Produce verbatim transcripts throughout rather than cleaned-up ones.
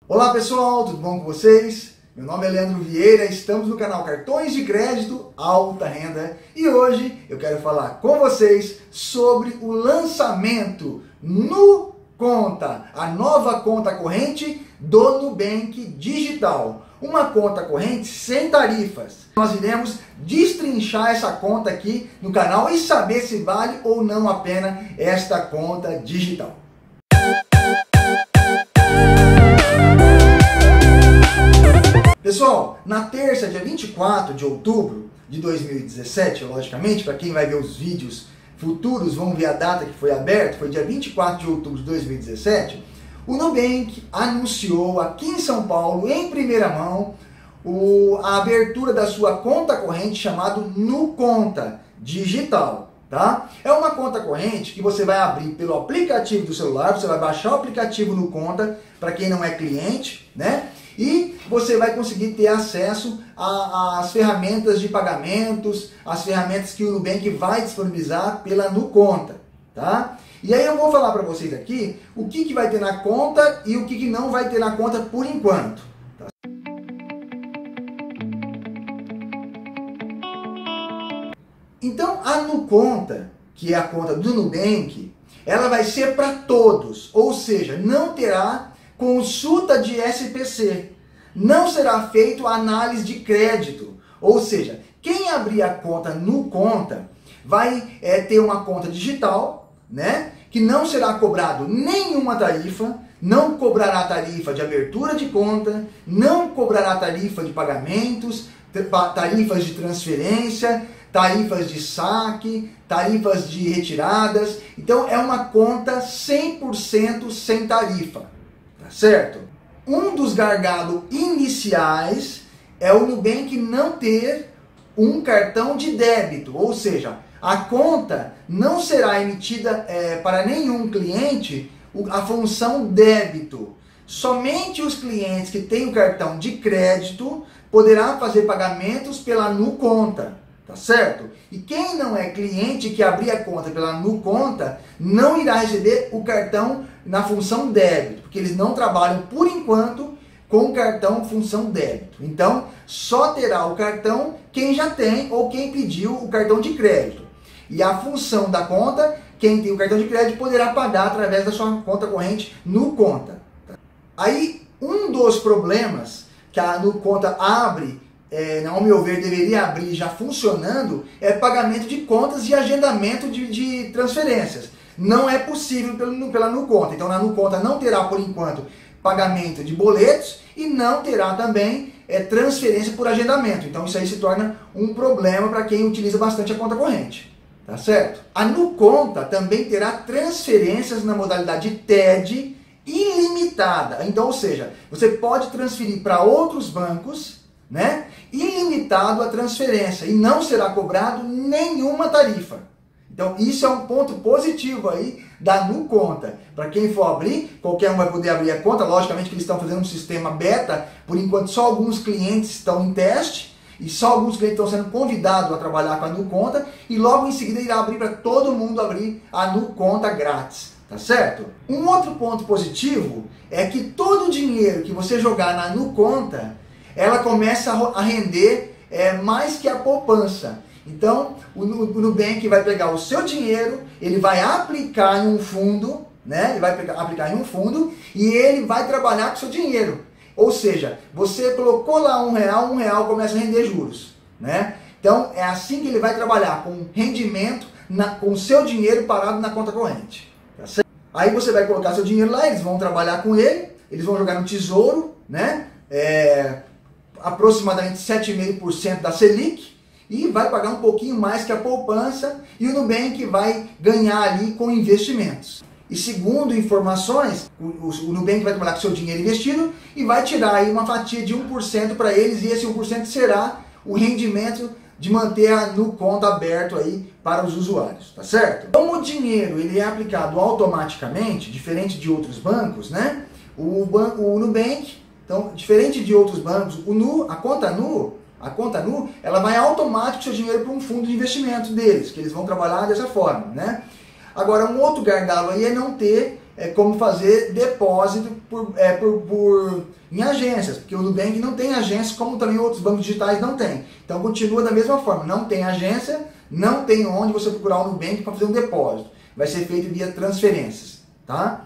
Olá pessoal, tudo bom com vocês? Meu nome é Leandro Vieira, estamos no canal Cartões de Crédito Alta Renda e hoje eu quero falar com vocês sobre o lançamento NuConta, a nova conta corrente do Nubank Digital. Uma conta corrente sem tarifas. Nós iremos destrinchar essa conta aqui no canal e saber se vale ou não a pena esta conta digital. Pessoal, na terça, dia vinte e quatro de outubro de dois mil e dezessete, logicamente, para quem vai ver os vídeos futuros, vão ver a data que foi aberta, foi dia vinte e quatro de outubro de dois mil e dezessete, o Nubank anunciou aqui em São Paulo, em primeira mão, o, a abertura da sua conta corrente chamada NuConta Digital. Tá? É uma conta corrente que você vai abrir pelo aplicativo do celular, você vai baixar o aplicativo NuConta, para quem não é cliente, né? E você vai conseguir ter acesso às ferramentas de pagamentos, as ferramentas que o Nubank vai disponibilizar pela NuConta, tá? E aí eu vou falar para vocês aqui o que, que vai ter na conta e o que, que não vai ter na conta por enquanto. Tá? Então a NuConta, que é a conta do Nubank, ela vai ser para todos, ou seja, não terá consulta de S P C, não será feito análise de crédito, ou seja, quem abrir a conta NuConta vai é, ter uma conta digital, né, que não será cobrado nenhuma tarifa, não cobrará tarifa de abertura de conta, não cobrará tarifa de pagamentos, tarifas de transferência, tarifas de saque, tarifas de retiradas. Então é uma conta cem por cento sem tarifa. Certo? Um dos gargalos iniciais é o Nubank não ter um cartão de débito, ou seja, a conta não será emitida é, para nenhum cliente a função débito. Somente os clientes que têm o cartão de crédito poderá fazer pagamentos pela NuConta, tá certo? E quem não é cliente que abrir a conta pela NuConta não irá receber o cartão na função débito, porque eles não trabalham por enquanto com cartão função débito. Então, só terá o cartão quem já tem ou quem pediu o cartão de crédito. E a função da conta, quem tem o cartão de crédito poderá pagar através da sua conta corrente NuConta. Aí, um dos problemas que a NuConta abre, é, ao meu ver, deveria abrir já funcionando, é pagamento de contas e agendamento de, de transferências. Não é possível pelo, pela NuConta. Então, na NuConta não terá, por enquanto, pagamento de boletos e não terá também é, transferência por agendamento. Então, isso aí se torna um problema para quem utiliza bastante a conta corrente. Tá certo? A NuConta também terá transferências na modalidade T E D ilimitada. Então, ou seja, você pode transferir para outros bancos, né, ilimitado a transferência e não será cobrado nenhuma tarifa. Então isso é um ponto positivo aí da NuConta. Para quem for abrir, qualquer um vai poder abrir a conta. Logicamente que eles estão fazendo um sistema beta, por enquanto só alguns clientes estão em teste e só alguns clientes estão sendo convidados a trabalhar com a NuConta e logo em seguida irá abrir para todo mundo abrir a NuConta grátis. Tá certo? Um outro ponto positivo é que todo o dinheiro que você jogar na NuConta, ela começa a render é, mais que a poupança. Então, o Nubank vai pegar o seu dinheiro, ele vai aplicar em um fundo, né? Ele vai pegar, aplicar em um fundo e ele vai trabalhar com o seu dinheiro. Ou seja, você colocou lá um real, um real começa a render juros, né? Então, é assim que ele vai trabalhar, com rendimento, na, com o seu dinheiro parado na conta corrente. Tá certo? Aí você vai colocar seu dinheiro lá, eles vão trabalhar com ele, eles vão jogar no tesouro, né? É, aproximadamente sete vírgula cinco por cento da Selic, e vai pagar um pouquinho mais que a poupança, e o Nubank vai ganhar ali com investimentos. E segundo informações, o, o, o Nubank vai trabalhar com seu dinheiro investido e vai tirar aí uma fatia de um por cento para eles, e esse um por cento será o rendimento de manter a NuConta aberto aí para os usuários, tá certo? Como o dinheiro ele é aplicado automaticamente, diferente de outros bancos, né? O, banco, o Nubank, então, diferente de outros bancos, o Nu, a conta Nu, A conta Nu, ela vai automático seu dinheiro para um fundo de investimento deles, que eles vão trabalhar dessa forma, né? Agora, um outro gargalo aí é não ter é, como fazer depósito por, é, por, por em agências, porque o Nubank não tem agência, como também outros bancos digitais não tem. Então continua da mesma forma, não tem agência, não tem onde você procurar o Nubank para fazer um depósito. Vai ser feito via transferências, tá?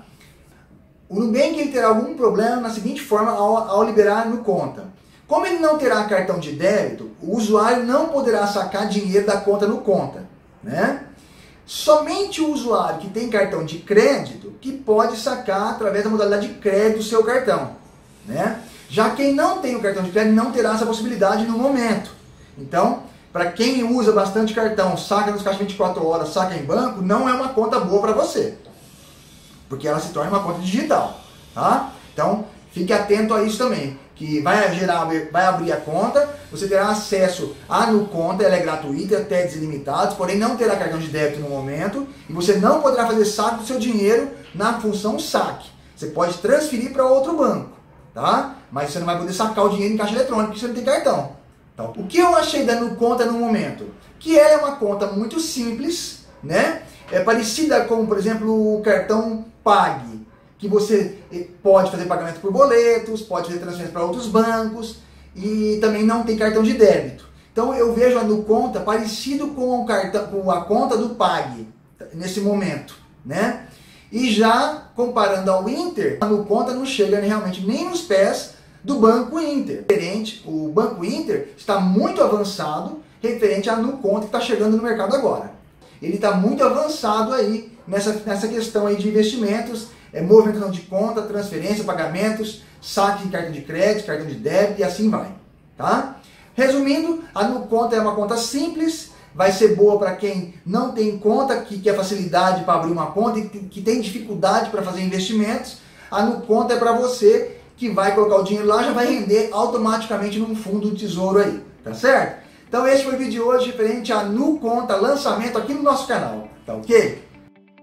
O Nubank ele terá algum problema na seguinte forma ao, ao liberar no conta. Como ele não terá cartão de débito, o usuário não poderá sacar dinheiro da conta no conta, né? Somente o usuário que tem cartão de crédito que pode sacar através da modalidade de crédito do seu cartão, né? Já quem não tem o cartão de crédito não terá essa possibilidade no momento. Então, para quem usa bastante cartão, saca nos caixas vinte e quatro horas, saca em banco, não é uma conta boa para você, porque ela se torna uma conta digital, tá? Então, fique atento a isso também, que vai gerar, vai abrir a conta, você terá acesso à NuConta, ela é gratuita, até delimitados, porém não terá cartão de débito no momento, e você não poderá fazer saque do seu dinheiro na função saque. Você pode transferir para outro banco, tá? Mas você não vai poder sacar o dinheiro em caixa eletrônica, porque você não tem cartão. Então, o que eu achei da NuConta no momento? Que ela é uma conta muito simples, né? É parecida com, por exemplo, o cartão Pag, que você pode fazer pagamento por boletos, pode fazer transferência para outros bancos e também não tem cartão de débito. Então eu vejo a NuConta parecido com, o cartão, com a conta do Pag nesse momento, né? E já comparando ao Inter, a NuConta não chega realmente nem nos pés do Banco Inter. O Banco Inter está muito avançado referente à NuConta que está chegando no mercado agora. Ele está muito avançado aí nessa, nessa questão aí de investimentos, é, movimentação de conta, transferência, pagamentos, saque de cartão de crédito, cartão de débito e assim vai, tá? Resumindo, a NuConta é uma conta simples, vai ser boa para quem não tem conta, que quer facilidade para abrir uma conta e que tem dificuldade para fazer investimentos. A NuConta é para você que vai colocar o dinheiro lá, já vai render automaticamente num fundo do tesouro aí, tá certo? Então esse foi o vídeo de hoje referente à NuConta, lançamento aqui no nosso canal, tá ok?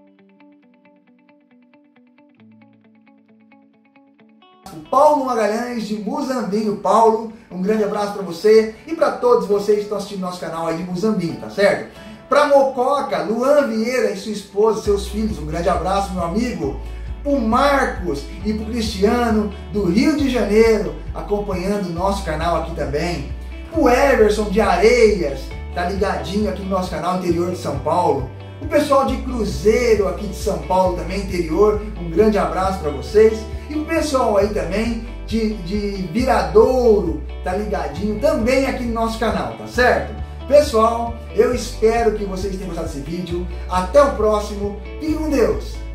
Paulo Magalhães de Muzambinho. Paulo, um grande abraço para você e para todos vocês que estão assistindo nosso canal aí de Muzambinho, tá certo? Para Mococa, Luan Vieira e sua esposa, seus filhos, um grande abraço, meu amigo. Pro Marcos e pro Cristiano do Rio de Janeiro, acompanhando o nosso canal aqui também. O Everson de Areias, tá ligadinho aqui no nosso canal, interior de São Paulo. O pessoal de Cruzeiro aqui de São Paulo também, interior, um grande abraço para vocês. E o pessoal aí também de, de Viradouro, tá ligadinho também aqui no nosso canal, tá certo? Pessoal, eu espero que vocês tenham gostado desse vídeo. Até o próximo. Fique com Deus!